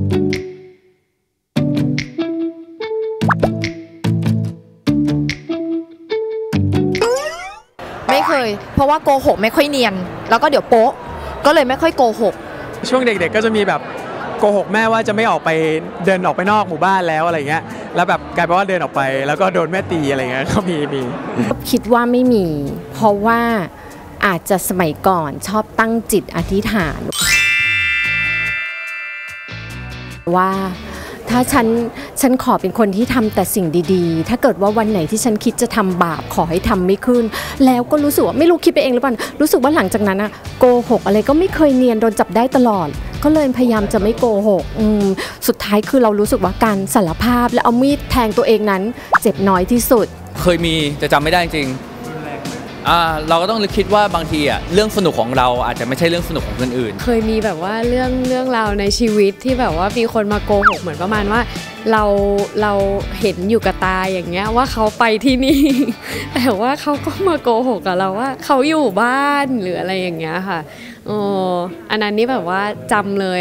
ไม่เคยเพราะว่าโกหกไม่ค่อยเนียนแล้วก็เดี๋ยวโป๊ะก็เลยไม่ค่อยโกหกช่วงเด็กๆก็จะมีแบบโกหกแม่ว่าจะไม่ออกไปเดินออกไปนอกหมู่บ้านแล้วอะไรเงี้ยแล้วแบบกลายเป็นว่าเดินออกไปแล้วก็โดนแม่ตีอะไรเงี้ยก็มีคิดว่าไม่มีเพราะว่าอาจจะสมัยก่อนชอบตั้งจิตอธิษฐานว่าถ้าฉันขอเป็นคนที่ทำแต่สิ่งดีๆถ้าเกิดว่าวันไหนที่ฉันคิดจะทำบาปขอให้ทำไม่ขึ้นแล้วก็รู้สึกว่าไม่รู้คิดไปเองหรือเปล่ารู้สึกว่าหลังจากนั้นอะโกหกอะไรก็ไม่เคยเนียนโดนจับได้ตลอดก็เลยพยายามจะไม่โกหกสุดท้ายคือเรารู้สึกว่าการสารภาพและเอามีดแทงตัวเองนั้นเจ็บน้อยที่สุดเคยมีจะจำไม่ได้จริงเราก็ต้องคิดว่าบางทีเรื่องสนุกของเราอาจจะไม่ใช่เรื่องสนุกของคนอื่นเคยมีแบบว่าเรื่องราวในชีวิตที่แบบว่ามีคนมาโกหกเหมือนประมาณว่าเราเห็นอยู่กับตาอย่างเงี้ยว่าเขาไปที่นี่แต่ว่าเขาก็มาโกหกกับเราว่าเขาอยู่บ้านหรืออะไรอย่างเงี้ยค่ะอันนั้นนี่แบบว่าจำเลย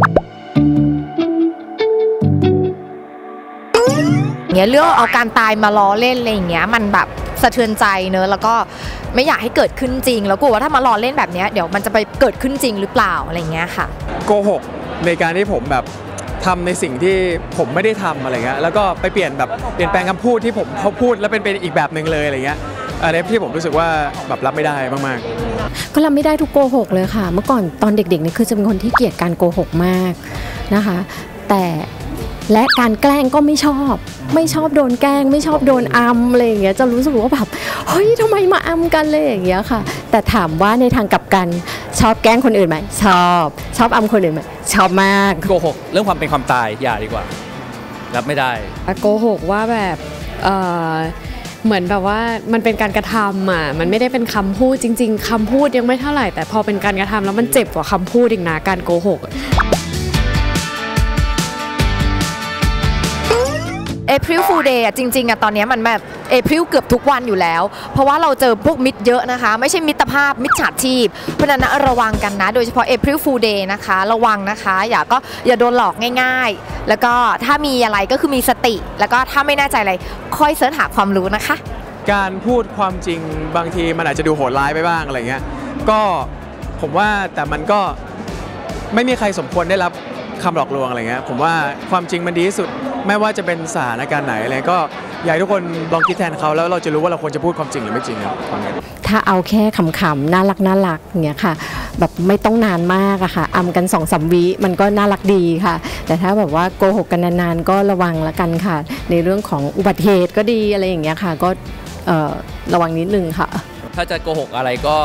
เรื่องเอาการตายมาล้อเล่นอะไรอย่างเงี้ยมันแบบสะเทือนใจเนอะแล้วก็ไม่อยากให้เกิดขึ้นจริงแล้วกลัวว่าถ้ามาล้อเล่นแบบนี้เดี๋ยวมันจะไปเกิดขึ้นจริงหรือเปล่าอะไรเงี้ยค่ะโกหกในการที่ผมแบบทำในสิ่งที่ผมไม่ได้ทำอะไรเงี้ยแล้วก็ไปเปลี่ยนแปลงคำพูดที่เขาพูดแล้วเป็นอีกแบบหนึ่งเลยอะไรเงี้ยอันนี้ที่ผมรู้สึกว่าแบบรับไม่ได้มากๆก็รับไม่ได้ทุกโกหกเลยค่ะเมื่อก่อนตอนเด็กๆนี่คือจะเป็นคนที่เกลียดการโกหกมากนะคะแต่และการแกล้งก็ไม่ชอบโดนแกล้งไม่ชอบโดนอัมอะไรอย่างเงี้ยจะรู้สึกว่าแบบเฮ้ยทำไมมาอัมกันเลยอย่างเงี้ยค่ะแต่ถามว่าในทางกลับกันชอบแกล้งคนอื่นไหมชอบอัมคนอื่นไหมชอบมากโกหกเรื่องความเป็นความตายอย่าดีกว่ารับไม่ได้โกหกว่าแบบเหมือนแบบว่ามันเป็นการกระทำมันไม่ได้เป็นคำพูดจริงๆคำพูดยังไม่เท่าไหร่แต่พอเป็นการกระทำแล้วมันเจ็บกว่าคำพูดอีกนะการโกหก April Fool Day จริงๆตอนนี้มันแบบ April เกือบทุกวันอยู่แล้วเพราะว่าเราเจอพวกมิตรเยอะนะคะไม่ใช่มิตรภาพมิจฉาชีพเพราะฉะนั้นระวังกันนะโดยเฉพาะ April Fool Day นะคะระวังนะคะอย่าโดนหลอกง่ายๆแล้วก็ถ้ามีอะไรก็คือมีสติแล้วก็ถ้าไม่แน่ใจอะไรค่อยเสิร์ชหาความรู้นะคะการพูดความจริงบางทีมันอาจจะดูโหดร้ายไปบ้างอะไรเงี้ยก็ผมว่าแต่มันก็ไม่มีใครสมควรได้รับคำหลอกลวงอะไรเงี้ยผมว่าความจริงมันดีที่สุดไม่ว่าจะเป็นสถานการณ์ไหนอะไรก็อยากให้ทุกคนลองคิดแทนเขาแล้วเราจะรู้ว่าเราควรจะพูดความจริงหรือไม่จริงครับถ้าเอาแค่ขำๆน่ารักอย่างเงี้ยค่ะแบบไม่ต้องนานมากอะค่ะอำกัน 2-3 วิมันก็น่ารักดีค่ะแต่ถ้าแบบว่าโกหกกันนานๆก็ระวังละกันค่ะในเรื่องของอุบัติเหตุก็ดีอะไรอย่างเงี้ยค่ะก็ระวังนิดนึงค่ะถ้าจะโกหกอะไรก็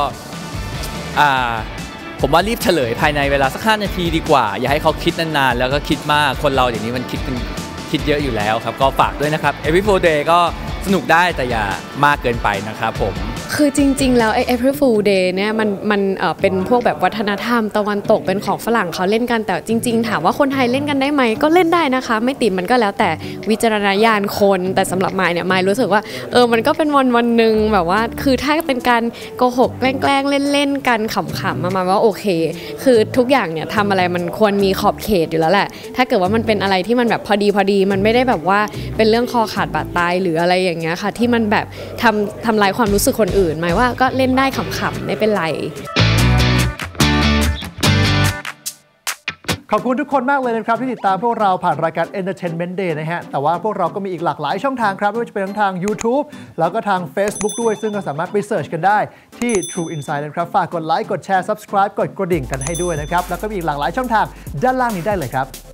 ผมว่ารีบเฉลยภายในเวลาสัก5 นาทีดีกว่าอย่าให้เขาคิดนานๆแล้วก็คิดมากคนเราเดี๋ยวนี้มันคิดเยอะอยู่แล้วครับก็ฝากด้วยนะครับ April Fool Day ก็สนุกได้แต่อย่ามากเกินไปนะครับผมคือจริงๆแล้วApril Fool Day เนี่ยมันเป็นพวกแบบวัฒนธรรมตะวันตกเป็นของฝรั่งเขาเล่นกันแต่จริงๆถามว่าคนไทยเล่นกันได้ไหมก็เล่นได้นะคะไม่ติดมันก็แล้วแต่วิจารณญาณคนแต่สำหรับมายเนี่ยมายรู้สึกว่ามันก็เป็นวันหนึ่งแบบว่าคือถ้าเป็นการโกหกแกล้งเล่นๆกันขำๆมาว่าโอเคคือทุกอย่างเนี่ยทำอะไรมันควรมีขอบเขตอยู่แล้วแหละถ้าเกิดว่ามันเป็นอะไรที่มันแบบพอดีมันไม่ได้แบบว่าเป็นเรื่องคอขาดบาดตายหรืออะไรอย่างเงี้ยค่ะที่มันแบบทำลายความรู้สึกคนอื่นหมายว่าก็เล่นได้ขำๆไม่เป็นไรขอบคุณทุกคนมากเลยนะครับที่ติดตามพวกเราผ่านรายการ Entertainment Day นะฮะแต่ว่าพวกเราก็มีอีกหลากหลายช่องทางครับไม่ว่าจะเป็นทั้งทาง YouTube แล้วก็ทาง Facebook ด้วยซึ่งก็สามารถไปเสิร์ชกันได้ที่ True Insight นะครับฝากกดไลค์กดแชร์ Subscribe กดกระดิ่งกันให้ด้วยนะครับแล้วก็มีอีกหลากหลายช่องทางด้านล่างนี้ได้เลยครับ